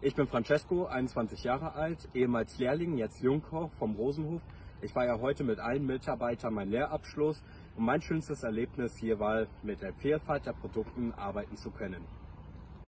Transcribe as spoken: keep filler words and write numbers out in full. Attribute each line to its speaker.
Speaker 1: Ich bin Francesco, einundzwanzig Jahre alt, ehemals Lehrling, jetzt Jungkoch vom Rosenhof. Ich feiere heute mit allen Mitarbeitern meinen Lehrabschluss und mein schönstes Erlebnis hier war, mit der Vielfalt der Produkten arbeiten zu können.